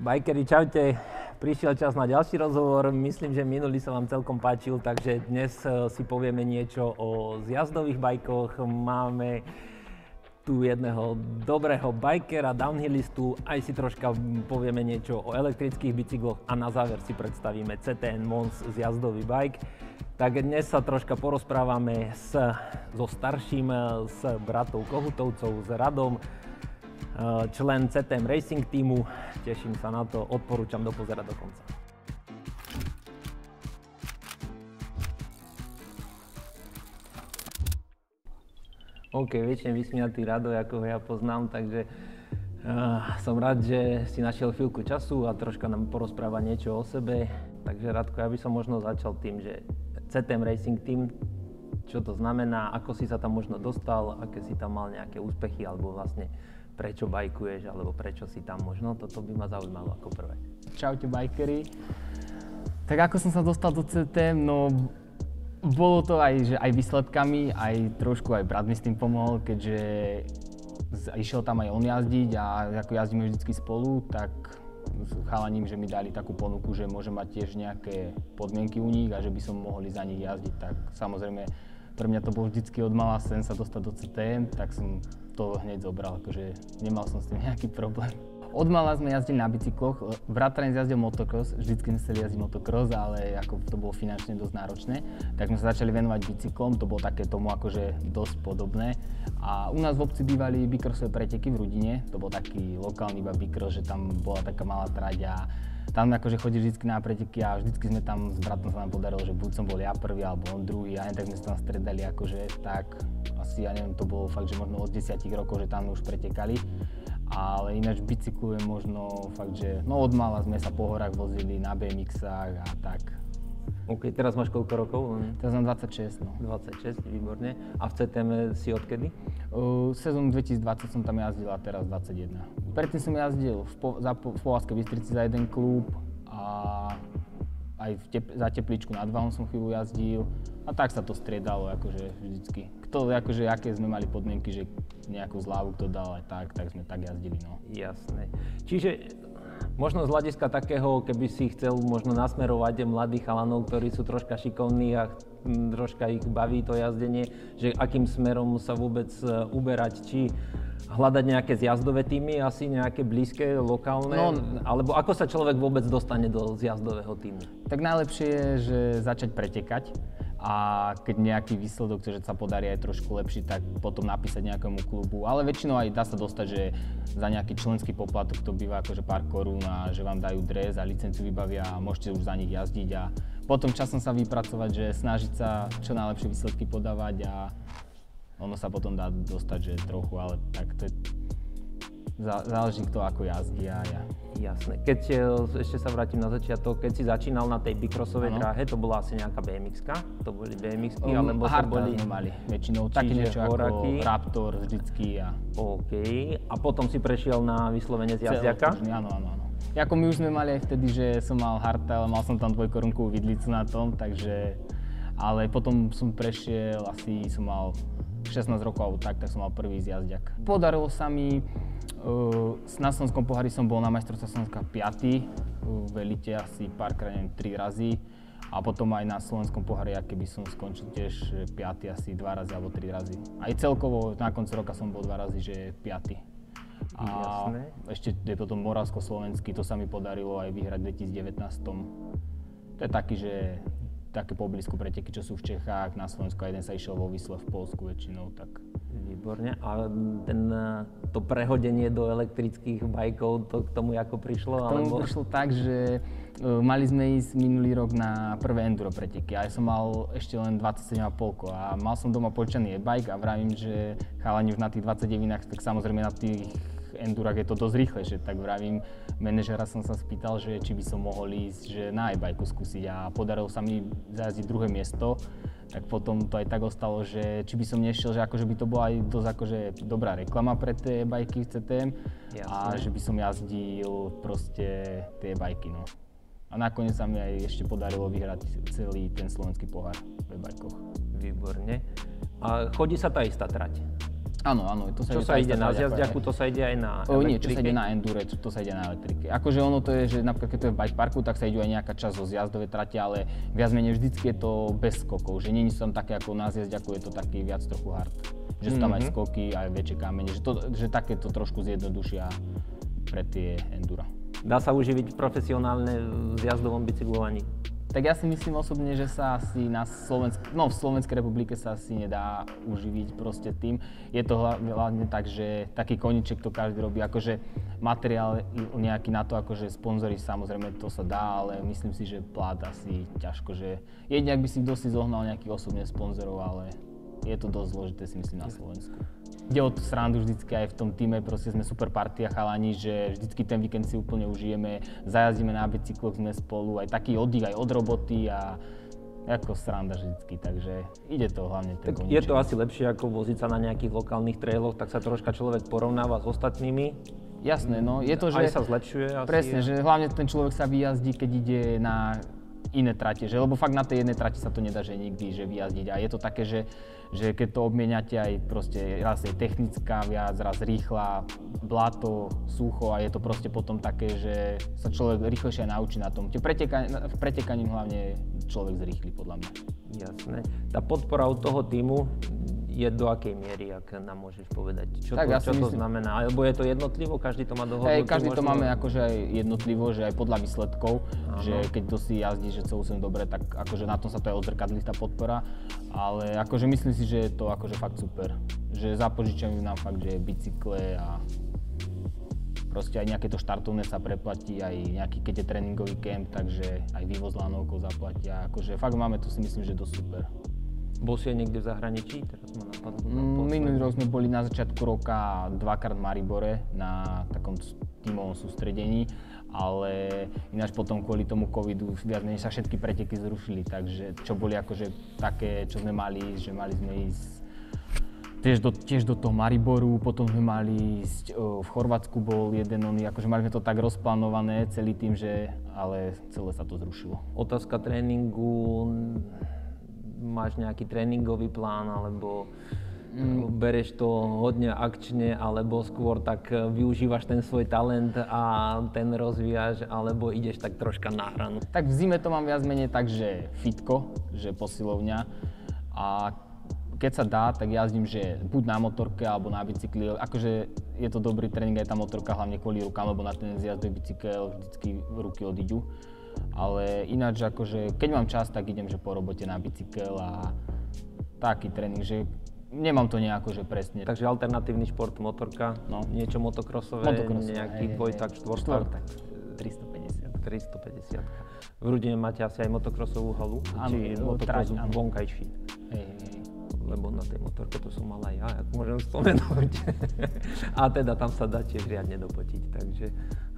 Bajkeri, čaute. Prišiel čas na ďalší rozhovor. Myslím, že minulý sa vám celkom páčil, takže dnes si povieme niečo o zjazdových bajkoch. Máme tu jedného dobrého bajkera, downhillistu, aj si troška povieme niečo o elektrických bicykloch a na záver si predstavíme CTN Mons zjazdový bajk. Tak dnes sa troška porozprávame so starším, s bratou Kohutovcov, s Radom, člen CTM Racing týmu. Teším sa na to, odporúčam dopozerať do konca. OK, väčšine vysmiatý Rado, ako ho ja poznám, takže som rád, že si našiel chvíľku času a troška nám porozpráva niečo o sebe. Takže Radko, ja by som možno začal tým, že CTM Racing Team, čo to znamená, ako si sa tam možno dostal, aké si tam mal nejaké úspechy, alebo vlastne prečo bajkuješ, alebo prečo si tam možno, toto by ma zaujímalo ako prvé. Čaute bajkeri. Tak ako som sa dostal do CTM, no bolo to aj výsledkami, aj trošku aj brat mi s tým pomohol, keďže išiel tam aj on jazdiť a ako jazdíme vždycky spolu, tak s chalaním, že mi dali takú ponuku, že môžem mať tiež nejaké podmienky u nich a že by som mohli za nich jazdiť, tak samozrejme pre mňa to bol vždycky od mala sen sa dostať do CTM, tak som to hneď zobral, akože nemal som s tým nejaký problém. Od mala sme jazdili na bicykloch, bratranec jazdil motocross, vždycky sme chceli jazdiť motocross, ale ako to bolo finančne dosť náročné, tak sme sa začali venovať bicyklom, to bolo také tomu akože dosť podobné. A u nás v obci bývali bicrossové preteky v Rudine, to bol taký lokálny iba bicross, že tam bola taká malá trať a tam akože chodí vždycky na preteky a vždycky sme tam s bratom sa nám podarilo, že buď som bol ja prvý alebo on druhý a tak sme sa tam stredali akože tak asi ja neviem, to bolo fakt, že možno od 10 rokov, že tam už pretekali. Ale ináč bicyklujem možno fakt, že no od mala sme sa po horách vozili na BMX-ách a tak. OK, teraz máš koľko rokov? Teraz mám 26, no. 26, výborne. A v CTM si odkedy? Sezónu 2020 som tam jazdil a teraz 21. Predtým som jazdil v Povazkej Bystrici za jeden klub a aj za Tepličku nad Váhom som chvíľu jazdil a tak sa to striedalo akože vždycky. Kto akože aké sme mali podmienky, že nejakú zľavu kto dal aj tak sme tak jazdili, no. Jasné. Čiže možno z hľadiska takého, keby si chcel možno nasmerovať mladých chalanov, ktorí sú troška šikovní a troška ich baví to jazdenie, že akým smerom sa vôbec uberať, či hľadať nejaké zjazdové týmy, asi nejaké blízke, lokálne, no, alebo ako sa človek vôbec dostane do zjazdového týmu? Tak najlepšie je, že začať pretekať a keď nejaký výsledok, že sa podarí aj trošku lepší, tak potom napísať nejakému klubu, ale väčšinou aj dá sa dostať, že za nejaký členský poplatok to býva akože pár korún a že vám dajú dres a licenciu vybavia a môžete už za nich jazdiť a potom časom sa vypracovať, že snažiť sa čo najlepšie výsledky podávať a ono sa potom dá dostať, že trochu, ale tak to je, záleží kto ako jazdí a ja. Jasné. Keď ešte sa vrátim na začiatok, keď si začínal na tej bicrossovej dráhe, to bola asi nejaká BMX-ka? To boli BMX-ky, alebo to boli... sme mali väčšinou, také niečo ako Raptor vždycky a... OK. A potom si prešiel na vyslovene z jazdiaka? Áno. Ako my už sme mali aj vtedy, že som mal hardtail, mal som tam dvojkorunkovú vidlicu na tom, takže... Ale potom som prešiel, asi som mal 16 rokov alebo tak som mal prvý zjazdiak. Podarilo sa mi, na Slovenskom pohári som bol na majstrovstvách Slovenska 5. v elite asi párkrát, neviem, 3 razy. A potom aj na Slovenskom pohári, keby som skončil tiež 5. asi 2 razy alebo 3 razy. Aj celkovo na konci roka som bol 2 razy, že 5. A jasné. Ešte je potom Moravsko-Slovenský, to sa mi podarilo aj vyhrať v 2019. To je taký, že také poblízku preteky, čo sú v Čechách, na Slovensku a jeden sa išiel vo Visle v Poľsku väčšinou, tak. Výborne. A to prehodenie do elektrických bajkov, to k tomu ako prišlo? K tomu prišlo tak, že mali sme ísť minulý rok na prvé enduro preteky a ja som mal ešte len 27,5 a mal som doma požičaný e-bike a vravím, že chalani už na tých 29, tak samozrejme na tých endurách je to dosť rýchlejšie, tak vravím, manažera som sa spýtal, že či by som mohol ísť že na e-bajku skúsiť a podarilo sa mi zajazdiť druhé miesto, tak potom to aj tak ostalo, že či by som nešiel, že akože by to bola aj dosť akože dobrá reklama pre tie e-bajky v CTM. Jasne. A že by som jazdil proste tie e-bajky, no. A nakoniec sa mi aj ešte podarilo vyhrať celý ten slovenský pohár v e-bajkoch. Výborne. A chodí sa tá istá trať? Áno, to sa Čo sa ide na zjazďaku, to sa ide aj na elektrike? Nie, čo sa ide na endure, to sa ide na elektrike. Akože ono to je, že napríklad keď to je v bike parku, tak sa ide aj nejaká časť zo zjazdovej trate, ale viac menej vždycky je to bez skokov, že nie sú tam také ako na zjazďaku, je to taký viac trochu hard. Že sú tam aj skoky, aj väčšie kamene, že takéto trošku zjednodušia pre tie endura. Dá sa uživiť profesionálne v jazdovom bicyklovaní? Tak ja si myslím osobne, že sa asi v Slovenskej republike sa asi nedá uživiť proste tým. Je to hlavne tak, že taký koníček to každý robí, akože materiál nejaký na to, akože sponzori samozrejme to sa dá, ale myslím si, že plát asi ťažko, že jedine ak by si kto si zohnal nejakých osobne sponzorov, ale je to dosť zložité si myslím na Slovensku. Ide o tú srandu vždycky aj v tom týme, proste sme super partia chalani, že vždycky ten víkend si úplne užijeme, zajazdíme na bicykloch, sme spolu, aj taký oddych aj od roboty a ako sranda vždycky, takže ide to hlavne ten koníček. Je to asi lepšie ako voziť sa na nejakých lokálnych trailoch, tak sa troška človek porovnáva s ostatnými. Jasné, no je to, že... Aj sa zlepšuje asi. Presne, že hlavne ten človek sa vyjazdí, keď ide na iné trate, že lebo fakt na tej jednej trati sa to nedá, že nikdy, že vyjazdiť a je to také, že keď to obmieniate aj proste raz je technická viac, raz rýchla, bláto, sucho a je to proste potom také, že sa človek rýchlejšie naučí na tom. Pretekaním hlavne človek zrýchli podľa mňa. Jasné. Tá podpora od toho týmu je do akej miery, ak nám môžeš povedať? Čo to znamená? Alebo je to jednotlivo? Každý to má dohodnuté? Každý to máme akože aj jednotlivo, že aj podľa výsledkov, že keď to si jazdí, že celú som dobre, tak akože na tom sa to aj odzrkadlí tá podpora. Ale akože myslím si, že je to akože fakt super. Že zapožičajú nám fakt, že bicykle a proste aj nejaké to štartovné sa preplatí, aj nejaký, keď je tréningový kemp, takže aj vývoz lanovkov zaplatia. Akože fakt máme to si myslím, že dosť super. Bol si aj niekde v zahraničí? Teraz ma napadlo. Minulý rok sme boli na začiatku roka dvakrát v Maribore na takom tímovom sústredení, ale ináč potom kvôli tomu covidu viac menej sa všetky preteky zrušili, takže čo boli akože také, čo sme mali, že mali sme ísť tiež do toho Mariboru, potom sme mali ísť, v Chorvátsku bol jeden akože mali sme to tak rozplánované celý tým, že ale celé sa to zrušilo. Otázka tréningu. Máš nejaký tréningový plán, alebo bereš to hodne akčne, alebo skôr tak využívaš ten svoj talent a ten rozvíjaš, alebo ideš tak troška na hranu? Tak v zime to mám viac menej tak, že fitko, že posilovňa a keď sa dá, tak jazdím, že buď na motorke alebo na bicykli. Akože je to dobrý tréning aj tá motorka, hlavne kvôli rukám, lebo na ten zjazdový bicykel vždycky ruky odídu. Ale ináč akože, keď mám čas, tak idem že po robote na bicykel a taký tréning, že nemám to nejako, že presne. Takže alternatívny šport, motorka, niečo motokrosové, nejaký dvojtak, štvortak. 350. V Rudine máte asi aj motokrosovú halu? Áno, či motokrosu vonkajší? Lebo na tej motorke to som mal aj ja, ak môžem spomenúť. A teda tam sa dá tiež riadne dopotiť, takže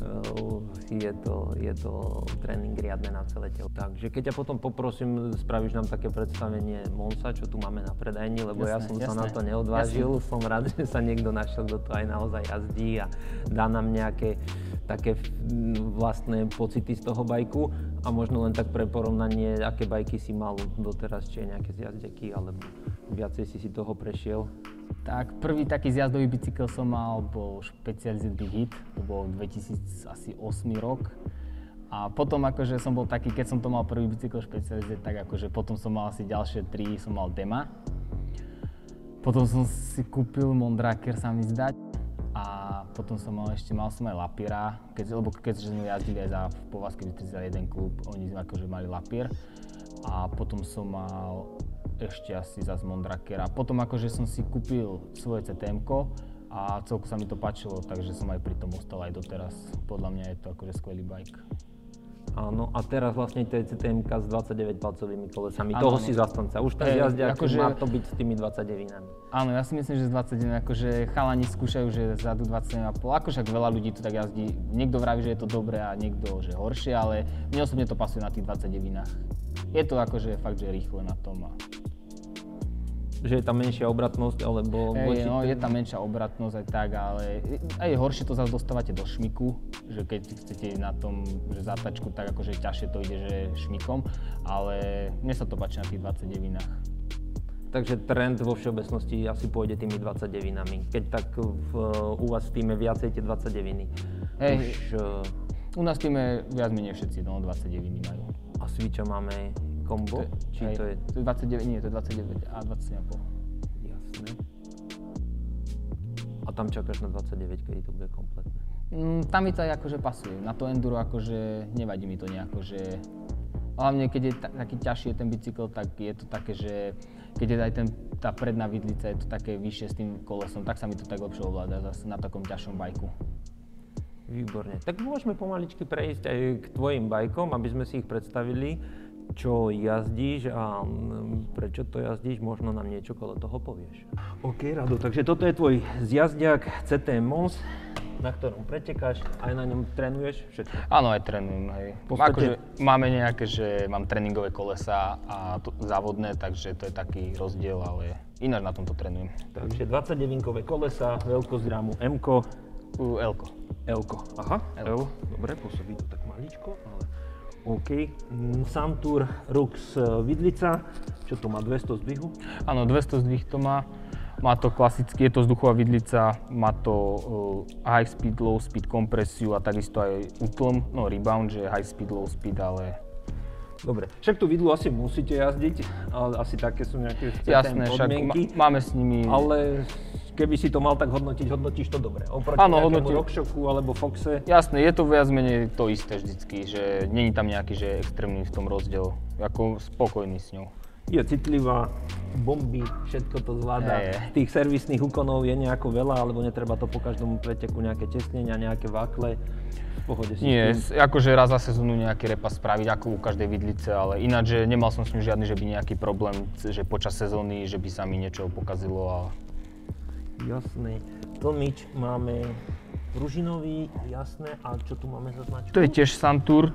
je to tréning riadne na celé telo. Takže keď ťa potom poprosím, spravíš nám také predstavenie Monza, čo tu máme na predajni, lebo ja som sa na to neodvážil. Som rád, že sa niekto našiel, kto to aj naozaj jazdí a dá nám nejaké také vlastné pocity z toho bajku a možno len tak pre porovnanie, aké bajky si mal doteraz, či nejaké zjazdeky, alebo viacej si toho prešiel. Tak prvý taký zjazdový bicykel som mal, bol Specialized Big Hit, to bol 2008 rok. A potom akože som bol taký, keď som to mal prvý bicykel Specialized, tak akože potom som mal asi ďalšie 3, som mal Dema. Potom som si kúpil Mondraker, sa mi zdať. A potom som mal aj Lapiera, keďže sme jazdili aj za Povazkej Bystrici za jeden klub, oni akože mali Lapier. A potom som mal ešte asi zase Mondrakera. Potom akože som si kúpil svoje CTM-ko a celku sa mi to páčilo, takže som aj pri tom ostal aj doteraz. Podľa mňa je to akože skvelý bike. Áno, a teraz vlastne to je CTM-ka s 29-palcovými kolesami. Toho si zastanca. Už ten jazdiak akože má to byť s tými 29-nami. Áno, ja si myslím, že s 29, akože chalani skúšajú, že vzadu 27,5. Akože veľa ľudí tu tak jazdí. Niekto vraví, že je to dobré a niekto, že horšie, ale mne osobne to pasuje na tých 29-ách. Je to akože fakt, že rýchle na tom. Že je tam menšia obratnosť, alebo... je tam menšia obratnosť aj tak, ale aj horšie to zase dostávate do šmiku, že keď chcete na tom, že zátačku, tak akože ťažšie to ide, že šmikom, ale mne sa to páči na tých 29-ách. Takže trend vo všeobecnosti asi pôjde tými 29-nami. Keď tak u vás v týme viacej tie 29-ny. U nás v týme viac menej všetci 29-ny majú. A Switcha máme kombo? To je 29, nie, to je 29 a 20,5. Jasné. A tam čakáš na 29, kedy to bude kompletné? Tam mi to aj akože pasuje. Na to enduro akože nevadí mi to nejako, že hlavne keď je taký ťažší ten bicykel, tak je to také, že keď je aj tá predná vidlica, je to také vyššie s tým kolesom, tak sa mi to tak lepšie ovláda zase na takom ťažšom bajku. Výborne. Tak môžeme pomaličky prejsť aj k tvojim bajkom, aby sme si ich predstavili, čo jazdíš a prečo to jazdíš, možno nám niečo okolo toho povieš. OK, Rado, takže toto je tvoj zjazdiak CT Mons, na ktorom pretekáš, aj na ňom trénuješ všetko? Áno, aj trénujem, hej. Akože máme nejaké, že mám tréningové kolesá a závodné, takže to je taký rozdiel, ale ináč na tomto trénujem. Takže 29-kové kolesá, veľkosť rámu M-ko. L-ko. L-ko, aha, L. Dobre, pôsobí to tak maličko, ale OK. Santur Rux vidlica, čo to má, 200 zdvihu? Áno, 200 zdvih to má. Má to klasicky, je to vzduchová vidlica, má to high speed, low speed kompresiu a takisto aj útlm, no rebound, že high speed, low speed, ale... Dobre, však tú vidlu asi musíte jazdiť, ale asi také sú nejaké jasné, podmienky. Však máme s nimi... Ale keby si to mal tak hodnotiť, hodnotíš to dobre. Oproti nejakému RockShoxu alebo Foxe. Jasné, je to viac menej to isté vždycky, že není tam nejaký že extrémny v tom rozdiel, ako spokojný s ňou. Je citlivá, bomby, všetko to zvláda. Tých servisných úkonov je nejako veľa, alebo netreba to po každom preteku nejaké tesnenia, nejaké vakle. V pohode si nie, akože raz za sezónu nejaký repas spraviť, ako u každej vidlice, ale ináč, že nemal som s ním žiadny, že by nejaký problém, že počas sezóny, že by sa mi niečo pokazilo a... Jasné. Tlmič máme pružinový, jasné. A čo tu máme za značku? To je tiež Santur.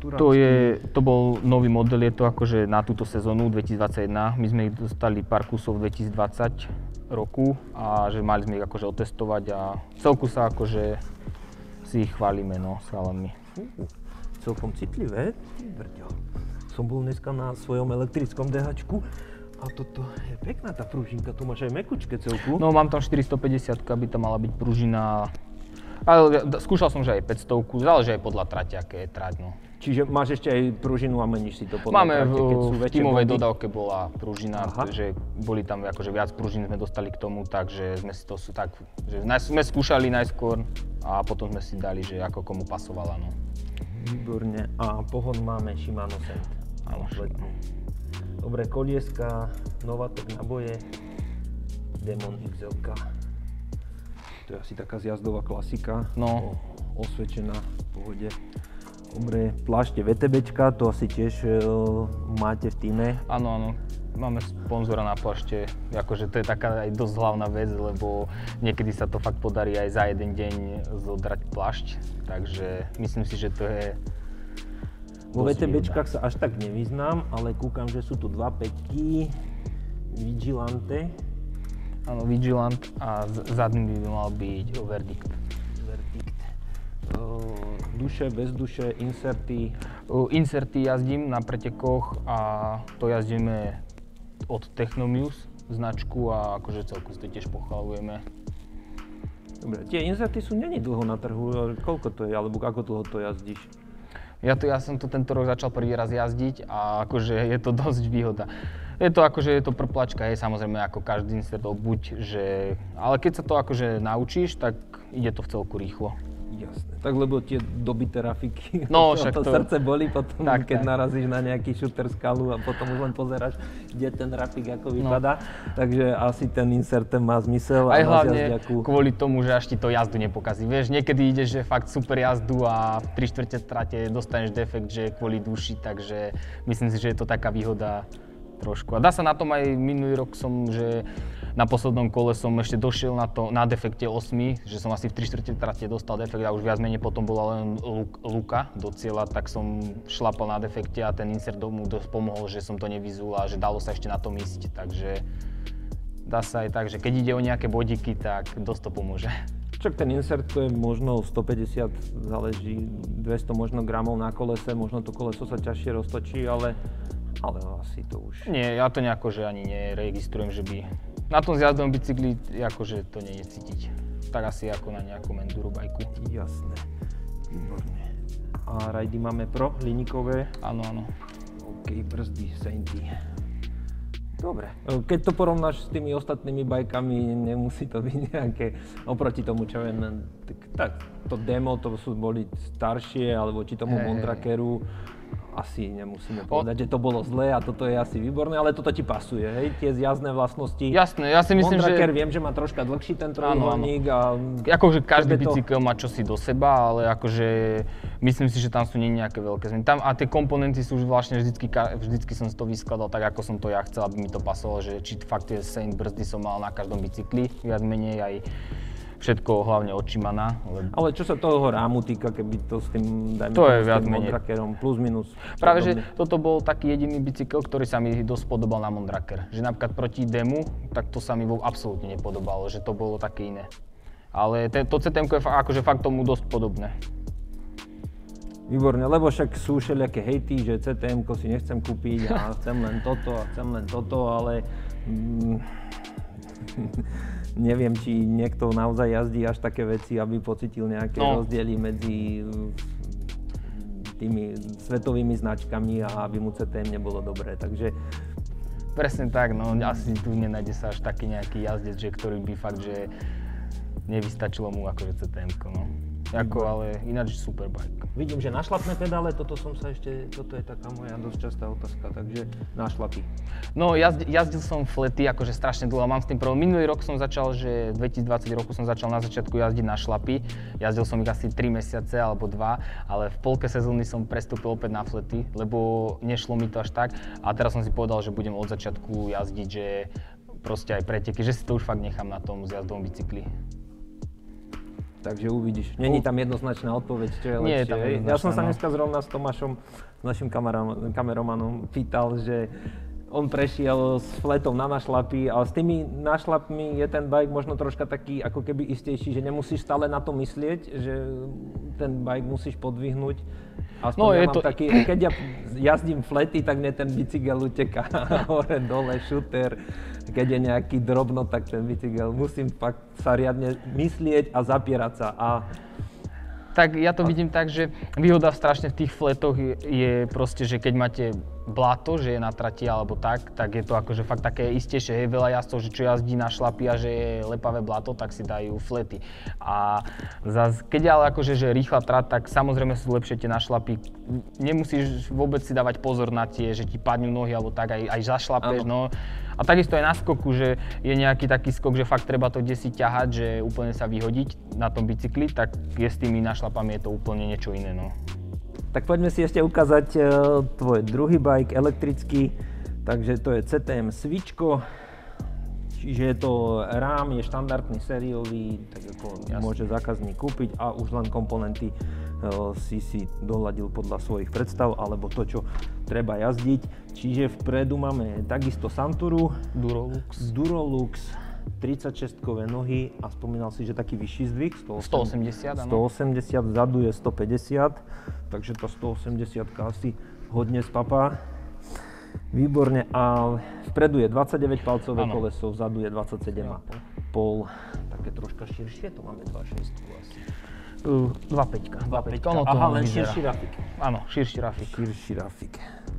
To bol nový model, je to akože na túto sezónu 2021. My sme ich dostali pár kusov v 2020 roku a že mali sme ich akože otestovať a celku sa akože si ich chválime, no, s chalami. Celkom citlivé. Som bol dneska na svojom elektrickom DHčku. A toto je pekná tá pružinka, tu máš aj mekučke celku. No mám tam 450, aby tam mala byť pružina. Ale skúšal som, že aj 500, záleží aj podľa trate, aké je trať, no. Čiže máš ešte aj pružinu a meníš si to podľa máme trate, keď sú v väčšie tímovej bondy? dodávke bola pružina, že boli tam akože viac pružín sme dostali k tomu, takže sme si to tak, že sme skúšali najskôr a potom sme si dali, že ako komu pasovala, no. Výborne. A pohon máme Shimano Sand. Áno. Dobre, kolieska, Novatek naboje, Demon XL-ka. To je asi taká zjazdová klasika, no. Osvedčená v pohode. Dobre, plášte VTBčka, to asi tiež máte v týme. Áno, máme sponzora na plášte, akože to je taká aj dosť hlavná vec, lebo niekedy sa to fakt podarí aj za jeden deň zodrať plášť, takže myslím si, že to je... Vo VTBčkách sa až tak nevyznám, ale kúkam, že sú tu dva päťky, Vigilante. Áno, Vigilant a zadný by mal byť Verdict. Duše, bez duše, inserty? Inserty jazdím na pretekoch a to jazdíme od Technomuse značku a akože celku si to tiež pochvalujeme. Dobre, tie inserty sú není dlho na trhu, koľko to je, alebo ako dlho to jazdíš? Ja som to tento rok začal prvý raz jazdiť a akože je to dosť výhoda. Je to akože je to prplačka, je samozrejme ako každý insert buď, že... Ale keď sa to akože naučíš, tak ide to v celku rýchlo. Jasné. Tak lebo tie dobité rafiky, no, však to srdce bolí potom, tak, keď narazíš na nejaký shooter skalu a potom už len pozeráš, kde ten rafik ako vypadá. Takže asi ten insert má zmysel. Aj hlavne kvôli tomu, že až ti to jazdu nepokazí. Vieš, niekedy ideš, že fakt super jazdu a v 3/4 trate dostaneš defekt, že kvôli duši, takže myslím si, že je to taká výhoda trošku. A dá sa na tom aj minulý rok že na poslednom kole som ešte došiel na defekte 8, že som asi v 3/4 trate dostal defekt a už viac menej potom bola len luka do cieľa, tak som šlapal na defekte a ten insert mu dosť pomohol, že som to nevyzul a že dalo sa ešte na tom ísť, takže dá sa aj tak, že keď ide o nejaké bodíky, tak dosť to pomôže. Však ten insert to je možno 150, záleží 200 možno gramov na kolese, možno to koleso sa ťažšie roztočí, ale Ale asi to už... Nie, ja to nejako, že ani neregistrujem, že by... Na tom zjazdovom bicykli, akože to nie je cítiť. Tak asi ako na nejakom enduro bajku. Jasné, výborne. A rajdy máme pro, hliníkové? Áno, áno. OK, brzdy, Sainty. Dobre. Keď to porovnáš s tými ostatnými bajkami, nemusí to byť nejaké, oproti tomu, čo viem, tak to demo, to boli staršie, alebo či tomu Mondrakeru, asi nemusíme povedať, že to bolo zlé a toto je asi výborné, ale toto ti pasuje, hej? Tie zjazdné vlastnosti. Jasné, ja si myslím, Mondraker že... viem, že má troška dlhší ten trojuholník a... Akože každý bicykel má čosi do seba, ale akože myslím si, že tam sú nie nejaké veľké zmeny. Tam a tie komponenty sú už vlastne vždycky som si to vyskladal tak, ako som to ja chcel, aby mi to pasovalo, že či fakt tie Saint brzdy som mal na každom bicykli, viac menej aj všetko hlavne od Shimana. Ale čo sa toho rámu týka, keby to s tým, dajme to je s viac tým menej. Mondrakerom plus minus. Práve, že toto bol taký jediný bicykel, ktorý sa mi dosť podobal na Mondraker. Že napríklad proti demu, tak to sa mi absolútne nepodobalo, že to bolo také iné. Ale to CTM je akože fakt tomu dosť podobné. Výborne, lebo však sú všelijaké hejty, že CTM-ko si nechcem kúpiť a chcem len toto, ale neviem, či niekto naozaj jazdí až také veci, aby pocítil nejaké rozdiely medzi tými svetovými značkami a aby mu CTM nebolo dobré, takže... Presne tak, no asi tu nenájde sa až taký nejaký jazdec, že ktorý by fakt, že nevystačilo mu akože CTM-ko, no. Ale ináč super bike. Vidím, že našlapné pedále, toto je taká moja dosť častá otázka, takže našlapy. No jazdil som flety akože strašne dlho, mám s tým problém. Minulý rok som začal, že v 2020 roku som začal na začiatku jazdiť na šlapy. Jazdil som ich asi 3 mesiace alebo 2, ale v polke sezóny som prestúpil opäť na flety, lebo nešlo mi to až tak. A teraz som si povedal, že budem od začiatku jazdiť, že proste aj preteky, že si to už fakt nechám na tom zjazdovom bicykli. Takže uvidíš. Není tam jednoznačná odpoveď, čo je lepšie. Ja som sa dneska zrovna s Tomášom, s našim kameromanom, pýtal, že on prešiel s fletom na našlapy a s tými našlapmi je ten bike možno troška taký ako keby istejší, že nemusíš stále na to myslieť, že ten bike musíš podvihnúť. Aspoň ja mám taký, keď ja jazdím flety, tak mne ten bicykel uteká hore, dole, šuter. Keď je nejaký drobno, tak ten bicykel musím fakt sa riadne myslieť a zapierať sa. Tak ja to vidím tak, že výhoda strašne v tých fletoch je proste, že keď máte bláto, že je na trati alebo tak je to akože fakt také istejšie. Hej, veľa jazdcov, že čo jazdí na šlapy a že je lepavé bláto, tak si dajú flety. A keď je ale akože že rýchla trať, tak samozrejme sú lepšie tie na šlapy. Nemusíš vôbec si dávať pozor na tie, že ti padnú nohy alebo tak, aj zašlapeš, no. A takisto aj na skoku, že je nejaký taký skok, že fakt treba to kdesi ťahať, že úplne sa vyhodiť na tom bicykli, tak je s tými našlapami je to úplne niečo iné, no. Tak poďme si ešte ukázať tvoj druhý bike, elektrický, takže to je CTM Switchko, čiže je to rám, je štandardný sériový, tak ako môže zákazník kúpiť a už len komponenty si doladil podľa svojich predstav alebo to, čo treba jazdiť. Čiže vpredu máme takisto Santuru, Durolux, 36-kové nohy a spomínal si, že taký vyšší zdvih, 180, áno. 180, vzadu je 150, takže tá 180 asi hodne spapá. Výborne, a vpredu je 29 palcové koleso, vzadu je 27,5, také troška širšie, to máme 2,6 asi. 2,5. Aha, len širší rafik. Áno, širší rafik.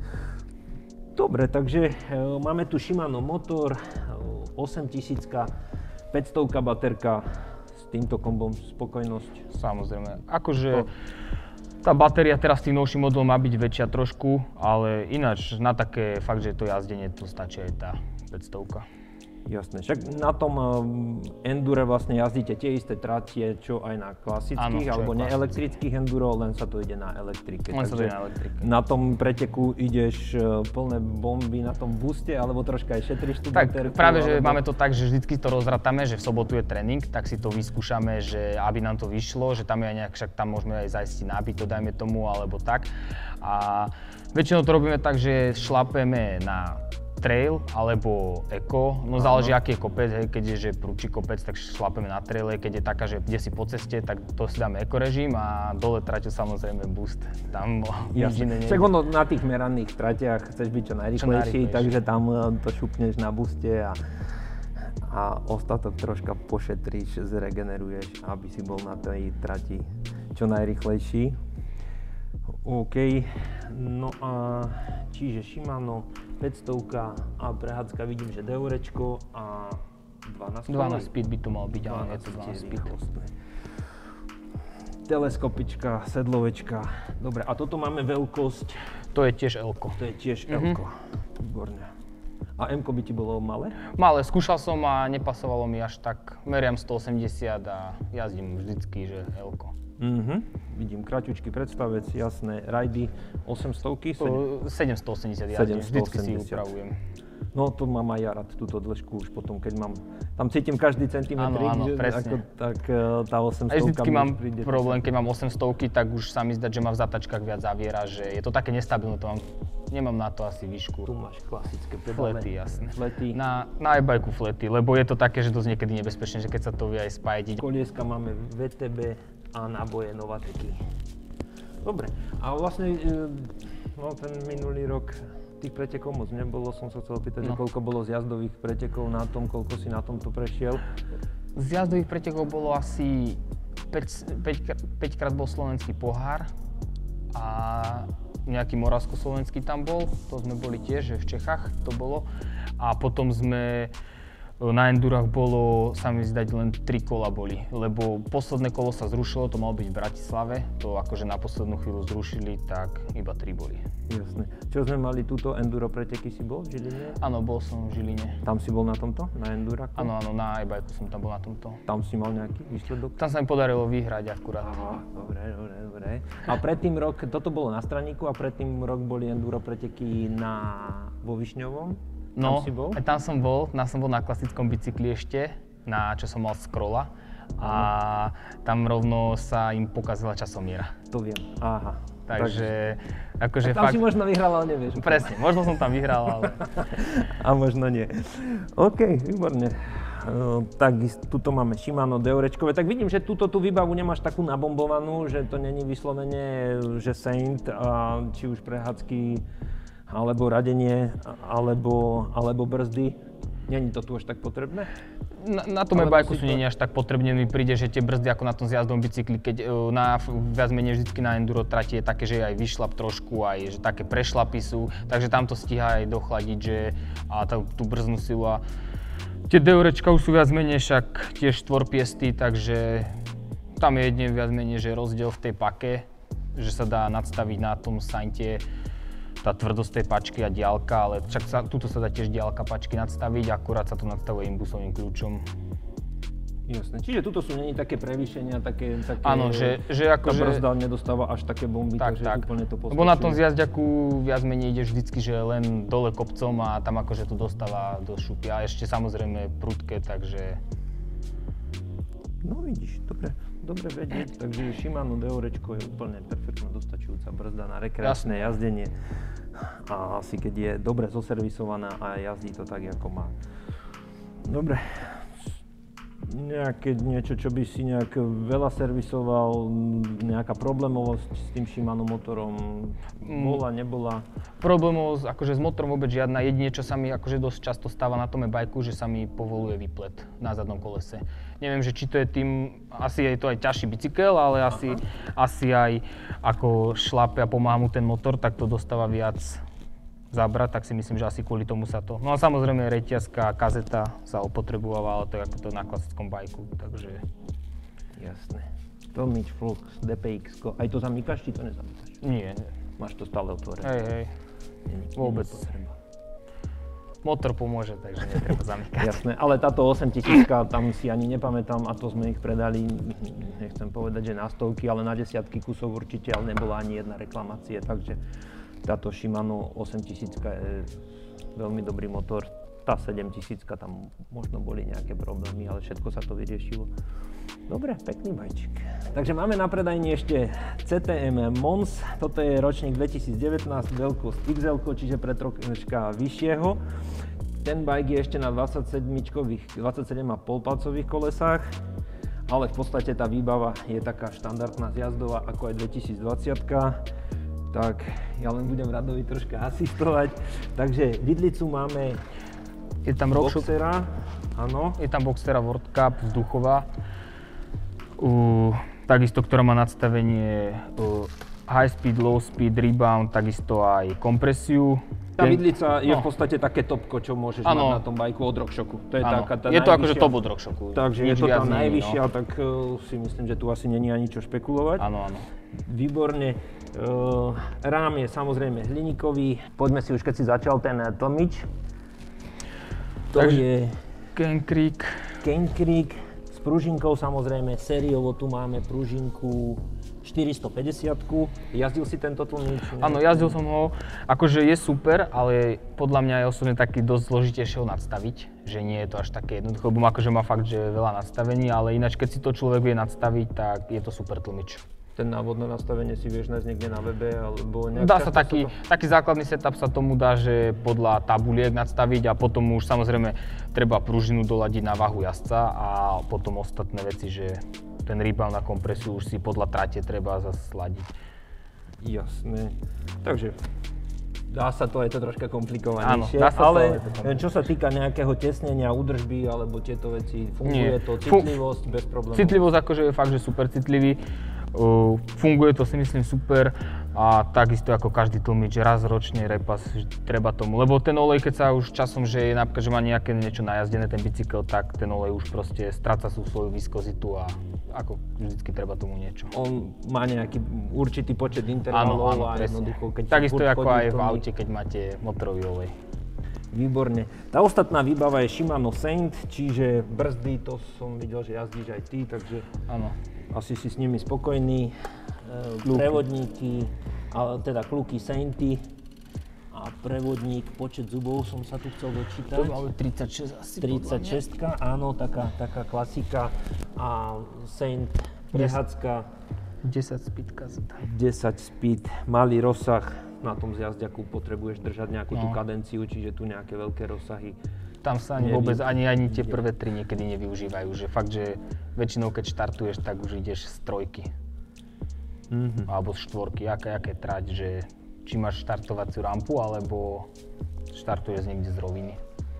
Dobre, takže máme tu Shimano motor, 8000, 500 baterka, s týmto kombom spokojnosť. Samozrejme, akože tá batéria teraz tým novším modelom má byť väčšia trošku, ale ináč na také fakt, že to jazdenie tu stačí aj tá 500. Jasné, však na tom endure vlastne jazdíte tie isté tratie, čo aj na klasických, alebo neelektrických enduro, len sa to ide na elektrike. Na tom preteku ideš plné bomby na tom booste, alebo troška aj šetríš tú baterku? Tak práve, že máme to tak, že vždycky to rozrátame, že v sobotu je tréning, tak si to vyskúšame, že aby nám to vyšlo, že tam je aj nejak, však tam môžeme aj zajsť nábito, dajme tomu, alebo tak. A väčšinou to robíme tak, že šlapeme na trail alebo eko, no záleží aký je kopec, hej, keď je že prúči kopec, tak šlapeme na traile, keď je taká, že kde si po ceste, tak to si dáme eko režim a dole trate samozrejme boost, tam nič iné nejde. Však ono na tých meraných tratiach chceš byť čo najrýchlejší, takže tam to šupneš na booste a ostatok troška pošetríš, zregeneruješ, aby si bol na tej trati čo najrýchlejší. OK, no a čiže Shimano 500 a prehádzka vidím, že DRčko a 12 speed by to mal byť, ale je to 12 speed. Teleskopička, sedlovečka, dobre, a toto máme veľkosť? To je tiež L-ko. To je tiež L-ko, výborne. A M-ko by ti bolo malé? Malé, skúšal som a nepasovalo mi až tak, meriam 180 a jazdím vždycky, že L-ko. Vidím kraťučký predstavec, jasné, rajdy 800-ky? 780 jazdím, vždycky si upravujem. No to mám aj ja rád, túto dĺžku už potom, keď mám, tam cítim každý centimetrik, áno, presne. Tak tá 800-ka aj vždycky mám príde. Problém, keď mám 800-ky, tak už sa mi zdá, že ma v zatačkách viac zaviera, že je to také nestabilné, nemám na to asi výšku. Tu máš klasické pedále. Flety, jasné. Flety. Na e-bajku flety, lebo je to také, že dosť niekedy nebezpečné, že keď sa to vie aj spájať. Kolieska máme VTB a náboje Novateky. Dobre, a vlastne no, ten minulý rok tých pretekov moc nebolo, som sa chcel opýtať, že koľko bolo zjazdových pretekov na tom, koľko si na tomto prešiel? Zjazdových pretekov bolo asi 5 krát bol slovenský pohár a nejaký moravsko-slovenský tam bol, to sme boli tiež, že v Čechách to bolo. A potom sme na endurách bolo, sa mi zdať, len 3 kola boli, lebo posledné kolo sa zrušilo, to malo byť v Bratislave, to akože na poslednú chvíľu zrušili, tak iba 3 boli. Jasné. Čo sme mali túto enduro preteky, si bol v Žiline? Áno, bol som v Žiline. Tam si bol na tomto, na enduráku? Áno, na e-bajku som tam bol na tomto. Tam si mal nejaký výsledok? Tam sa mi podarilo vyhrať akurát. Aha, dobre. A predtým rok, toto bolo na Straníku a predtým rok boli enduro preteky vo Višňovom? No, tam si bol? Aj tam som bol na klasickom bicykli ešte, čo som mal scrolla a tam rovno sa im pokazila časomiera. To viem, aha. Takže akože tam fakt... si možno vyhral, ale nevieš. Presne, možno som tam vyhral, ale... A možno nie. OK, výborne. Tak tuto máme Shimano DRčkové, tak vidím, že tú výbavu nemáš takú nabombovanú, že to není vyslovene, že Saint, a či už prehádzky, alebo radenie, alebo brzdy. Není to tu až tak potrebné? Na tom e-bajku sú nie až tak potrebné, mi príde, že tie brzdy ako na tom zjazdovom bicykli, keď viac menej vždycky na enduro trati je také, že aj vyšlap trošku, aj že také prešlapy sú, takže tam to stíha aj dochladiť, že a tú brzdnú silu a tie DRčka už sú viac menej však tiež štvorpiesty, takže tam je jedine viac menej, že rozdiel v tej pake, že sa dá nadstaviť na tom Sainte tá tvrdosť tej pačky a diaľka, ale však tuto sa dá tiež diaľka pačky nadstaviť, akurát sa to nadstavuje imbusovým kľúčom. Jasné, čiže tuto sú není také prevýšenia, také áno, že akože... Tá brzda nedostáva až také bomby, takže úplne to postačuje. Lebo na tom zjazďaku viac menej ideš vždycky, že len dole kopcom a tam akože to dostáva do šupy a ešte samozrejme prudké, takže... No vidíš, dobre vedieť, takže Shimano DRčko je úplne perfektná dostačujúca brzda na rekreačné jazdenie. A asi keď je dobre zoservisovaná a jazdí to tak, ako má. Dobre. Niečo, čo by si nejak veľa servisoval, nejaká problémovosť s tým Shimano motorom bola, nebola? Problémovosť akože s motorom vôbec žiadna, jedine čo sa mi akože dosť často stáva na tom e-bajku, že sa mi povoluje výplet na zadnom kolese. Neviem, že či to je tým, asi je to aj ťažší bicykel, ale asi aj ako šlape a pomáha mu ten motor, tak to dostáva viac zabrať, tak si myslím, že asi kvôli tomu sa to... No a samozrejme reťazka, kazeta sa opotrebovala, ale to je ako to na klasickom bajku, takže... Jasné. Tomič, Flux, DPX, aj to zamykáš, či to nezamykáš? Nie. Máš to stále otvorené? Hej. Vôbec. Motor pomôže, takže netreba zamykať. Jasné, ale táto 8000, tam si ani nepamätám a to sme ich predali, nechcem povedať, že na stovky, ale na desiatky kusov určite, ale nebola ani jedna reklamácie, takže táto Shimano 8000 je veľmi dobrý motor, tá 7000 tam možno boli nejaké problémy, ale všetko sa to vyriešilo. Dobre, pekný bajčik. Takže máme na predajni ešte CTM Mons. Toto je ročník 2019, veľkosť XL, čiže pre troška vyššieho. Ten bike je ešte na 27,5 palcových kolesách, ale v podstate tá výbava je taká štandardná zjazdová ako aj 2020. Tak ja len budem Radovi troška asistovať. Takže vidlicu máme Je tam Boxera, áno. Je tam Boxera World Cup vzduchová. Takisto, ktorá má nadstavenie high speed, low speed, rebound, takisto aj kompresiu. Tá vidlica je v podstate také topko, čo môžeš mať na tom bajku od RockShoxu. To je taká tá je to akože top od RockShoxu. Takže je to tá najvyššia, tak si myslím, že tu asi není ani čo špekulovať. Áno. Výborne. Rám je samozrejme hliníkový. Poďme si už, keď si začal ten tlmič. To je Cane Creek. S pružinkou samozrejme, sériovo tu máme pružinku 450-ku. Jazdil si tento tlmič? Áno, jazdil som ho. Akože je super, ale podľa mňa je osobne taký dosť zložitejšie ho nadstaviť. Že nie je to až také jednoduché, lebo akože má fakt, že veľa nastavení, ale ináč keď si to človek vie nadstaviť, tak je to super tlmič. Ten návodné nastavenie si vieš nájsť niekde na webe, alebo nejak... Dá sa taký základný setup sa tomu dá, že podľa tabuliek nadstaviť a potom už samozrejme treba pružinu doladiť na váhu jazdca a potom ostatné veci, že ten rebound na kompresiu už si podľa trate treba zasladiť. Jasné. Takže dá sa to, je to troška komplikovanejšie, áno, ale čo sa týka nejakého tesnenia, údržby alebo tieto veci, funguje to, citlivosť bez problémov? Citlivosť akože je fakt, že super citlivý. Funguje to si myslím super a takisto ako každý tlmič raz ročne repas treba tomu, lebo ten olej keď sa už časom, že je napríklad, že má nejaké niečo najazdené ten bicykel, tak ten olej už proste stráca svoju viskozitu a ako vždycky treba tomu niečo. On má nejaký určitý počet intervalov áno, a jednoducho keď takisto ako aj v aute, keď máte motorový olej. Výborne. Tá ostatná výbava je Shimano Saint, čiže brzdy, to som videl, že jazdíš aj ty, takže áno. Asi si s nimi spokojný. Prevodníky, teda kluky Sainty a prevodník, počet zubov som sa tu chcel dočítať. To máme 36 asi 36, áno, taká klasika a Saint prehádzka. 10 speed kazeta. 10 speed, malý rozsah. Na tom zjazďaku potrebuješ držať nejakú tú kadenciu, čiže tu nejaké veľké rozsahy. Tam sa vôbec ani tie prvé tri niekedy nevyužívajú, že fakt, že väčšinou keď štartuješ, tak už ideš z trojky. Alebo z štvorky, aké trať, že či máš štartovaciu rampu, alebo štartuješ niekde z roviny.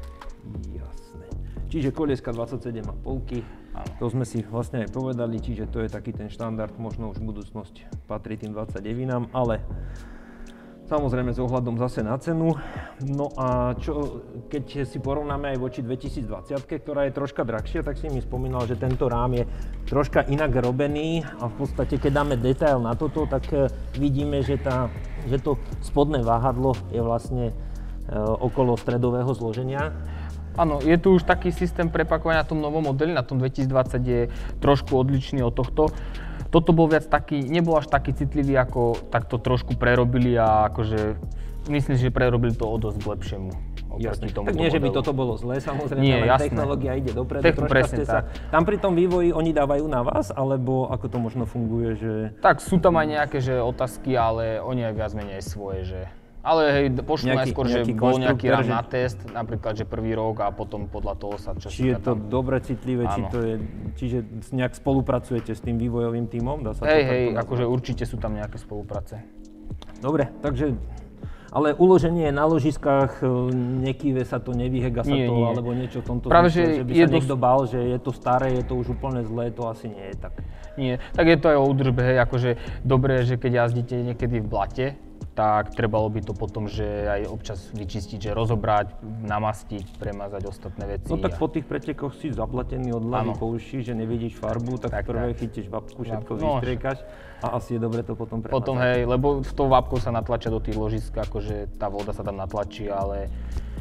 Jasné. Čiže kolieska 27,5. To sme si vlastne aj povedali, čiže to je taký ten štandard, možno už budúcnosť patrí tým 29, ale samozrejme s ohľadom zase na cenu. No a keď si porovnáme aj voči 2020, ktorá je troška drahšia, tak si mi spomínal, že tento rám je troška inak robený a v podstate keď dáme detail na toto, tak vidíme, že to spodné váhadlo je vlastne okolo stredového zloženia. Áno, je tu už taký systém prepakovania na tom novom modeli, na tom 2020 je trošku odlišný od tohto. Toto bol viac taký, nebol až taký citlivý, ako tak to trošku prerobili a akože myslím si, že prerobili to o dosť k lepšiemu. Jasne, tak nie, že by toto bolo zlé, samozrejme, nie, ale technológia ide dopredu, troška ste sa... Tam pri tom vývoji oni dávajú na vás, alebo ako to možno funguje, že... Tak sú tam aj nejaké že otázky, ale oni aj viac menej svoje, že... Ale hej, pošlu najskôr, že bol nejaký rám na test, napríklad, že prvý rok a potom podľa toho sa čo či je to dobre citlivé, čiže nejak spolupracujete s tým vývojovým tímom? Dá sa hej, akože určite sú tam nejaké spolupráce. Dobre, takže, ale uloženie na ložiskách, nekýve sa to, nevyhega sa to, alebo niečo v tomto zmysle, že by sa niekto bál, že je to staré, je to už úplne zlé, to asi nie je tak. Nie, tak je to aj o údržbe, hej, akože dobré, že keď jazdíte niekedy v blate, tak trebalo by to potom, že aj občas vyčistiť, že rozobrať, namastiť, premazať ostatné veci. No tak po tých pretekoch si zablatený od hlavy po uši, že nevidíš farbu, tak prvé chytíš vapku, všetko vystriekaš a asi je dobre to potom premazať. Potom hej, lebo s tou vapkou sa natlačia do tých ložisk, akože tá voda sa tam natlačí, ale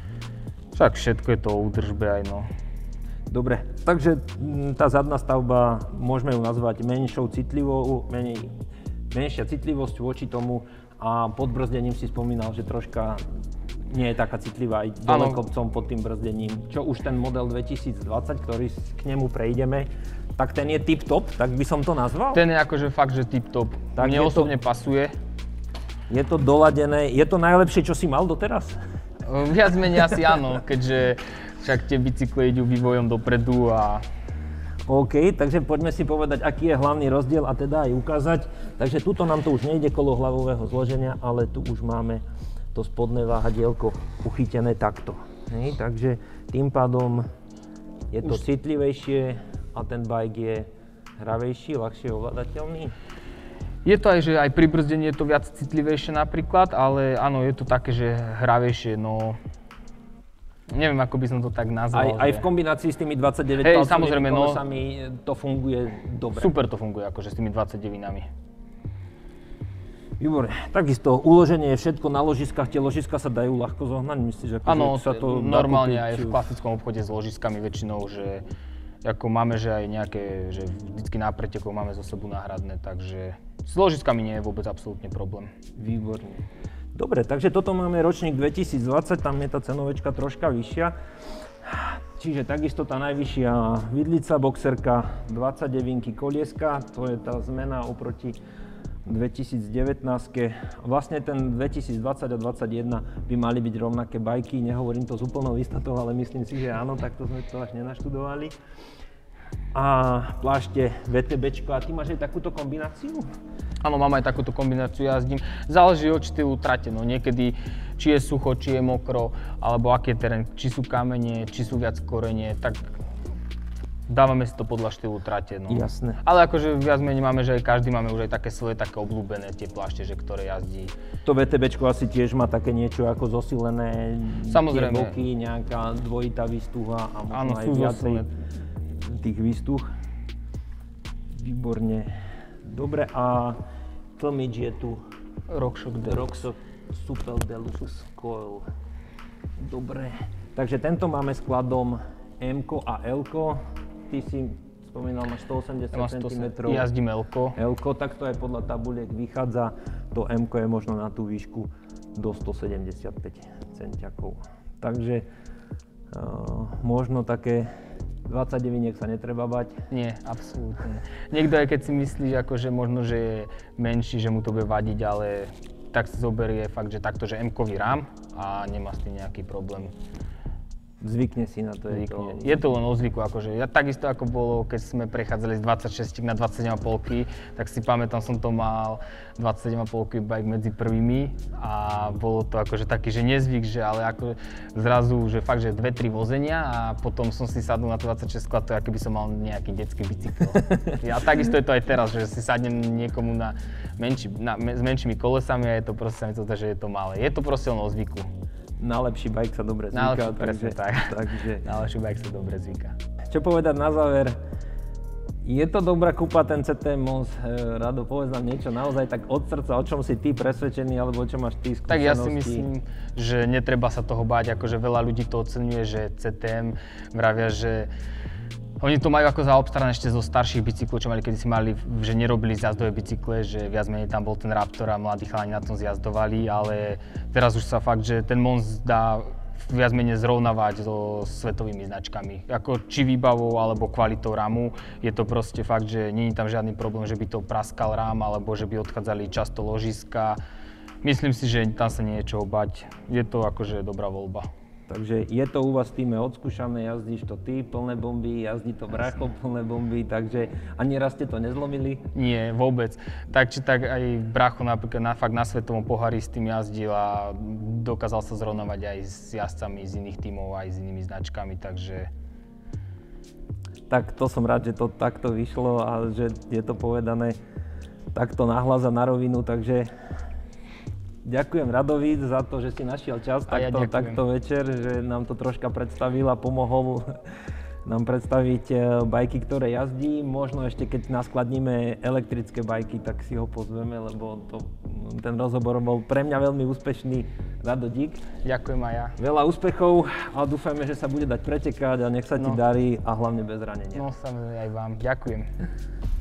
však všetko je to o údržbe aj no. Dobre, takže tá zadná stavba, môžeme ju nazvať menšia citlivosť voči tomu. A pod brzdením si spomínal, že troška nie je taká citlivá aj dole kopcom pod tým brzdením. Čo už ten model 2020, ktorý k nemu prejdeme, tak ten je tip-top, tak by som to nazval? Ten je akože fakt, že tip-top. Mne osobne pasuje. Je to doladené, je to najlepšie, čo si mal doteraz? Viac menej asi áno, keďže však tie bicykle idú vývojom dopredu a... OK, takže poďme si povedať, aký je hlavný rozdiel a teda aj ukázať. Takže tuto nám to už nejde kolo hlavového zloženia, ale tu už máme to spodné váhadielko uchytené takto. Hej, takže tým pádom je to citlivejšie a ten bike je hravejší, ľahšie ovládateľný. Je to aj, že aj pri brzdení je to viac citlivejšie napríklad, ale áno, je to také, že hravejšie, no... Neviem, ako by som to tak nazval. Aj v kombinácii s tými 29 palcovými kolesami to funguje dobre. Super to funguje, akože s tými 29-nami. Výborne. Takisto uloženie je všetko na ložiskách, tie ložiska sa dajú ľahko zohnať, myslíš, že sa to normálne aj v klasickom obchode s ložiskami väčšinou, že ako máme, že aj nejaké, že vždycky na pretekoch máme zo sebou náhradné, takže s ložiskami nie je vôbec absolútne problém. Výborne. Dobre, takže toto máme ročník 2020, tam je tá cenovečka troška vyššia. Čiže takisto tá najvyššia vidlica, boxerka, 29 kolieska, to je tá zmena oproti 2019. Vlastne ten 2020 a 2021 by mali byť rovnaké bajky, nehovorím to s úplnou istotou, ale myslím si, že áno, takto sme to až nenaštudovali. A plášte VTBčko, a ty máš aj takúto kombináciu? Áno, mám aj takúto kombináciu, jazdím. Záleží od štýlu trate, no niekedy či je sucho, či je mokro, alebo aký je terén, či sú kamene, či sú viac korene, tak dávame si to podľa štýlu trate, no. Jasné. Ale akože viac menej máme, že aj každý máme už aj také svoje, také obľúbené tie plášte, že ktoré jazdí. To VTBčko asi tiež má také niečo ako zosilené, samozrejme, tie boky, nejaká dvojitá výstuha a možno áno, aj viacej tých výstuh. Výborne. Dobre, a tlmič je tu RockShox Super Deluxe Coil. Dobre, takže tento máme skladom M-ko a L-ko. Ty si spomínal, máš 180 cm. Jazdím L-ko. L-ko, tak to aj podľa tabuliek vychádza. To M-ko je možno na tú výšku do 175 centiakov. Takže možno také 29 sa netreba bať? Nie, absolútne. Niekto aj keď si myslí, že akože možno, že je menší, že mu to bude vadiť, ale tak si zoberie fakt, že takto, že M-kový rám a nemá s tým nejaký problém. Zvykne si na to. Je to len o zvyku, akože ja takisto ako bolo, keď sme prechádzali z 26 na 27,5, tak si pamätám, som to mal 27,5 bike medzi prvými a bolo to akože taký, že nezvyk, že ale ako zrazu, že fakt, že 2-3 vozenia a potom som si sadnul na to 26, a to aký by som mal nejaký detský bicykel. A takisto je to aj teraz, že si sadnem niekomu s menšími kolesami a je to proste, sa mi to zdá, že je to malé. Je to proste len o zvyku. Na lepší bike sa dobre zvyká. Na lepší bike sa dobre zvyká. Čo povedať na záver? Je to dobrá kúpa ten CTM Mons? Rado, povedz nám niečo naozaj tak od srdca, o čom si ty presvedčený, alebo čo máš ty skúsenosti? Tak ja si myslím, že netreba sa toho báť, akože veľa ľudí to oceňuje, že CTM vravia, že oni to majú ako zaobstarané ešte zo starších bicyklov, čo mali kedysi mali, že nerobili zjazdové bicykle, že viac menej tam bol ten Raptor a mladí chalani na tom zjazdovali, ale teraz už sa fakt, že ten Mons dá viac menej zrovnávať so svetovými značkami. Ako či výbavou alebo kvalitou ramu, je to proste fakt, že nie je tam žiadny problém, že by to praskal rám alebo že by odchádzali často ložiska. Myslím si, že tam sa nie je čoho bať. Je to akože dobrá voľba. Takže je to u vás v týme odskúšané, jazdíš to ty, plné bomby, jazdí to bracho, plné bomby, takže ani raz ste to nezlomili? Nie, vôbec. Tak či tak aj bracho napríklad fakt na svetovom pohári s tým jazdil a dokázal sa zrovnávať aj s jazdcami z iných tímov, aj s inými značkami, takže... Tak to som rád, že to takto vyšlo a že je to povedané takto nahlas a na rovinu, takže... Ďakujem Radovi za to, že si našiel čas takto večer, že nám to troška predstavil a pomohol nám predstaviť bajky, ktoré jazdí. Možno ešte keď naskladníme elektrické bajky, tak si ho pozveme, lebo ten rozhovor bol pre mňa veľmi úspešný. Rado, dík. Ďakujem aj ja. Veľa úspechov a dúfajme, že sa bude dať pretekať a nech sa ti darí a hlavne bez ranenia. No samozrejme aj vám. Ďakujem.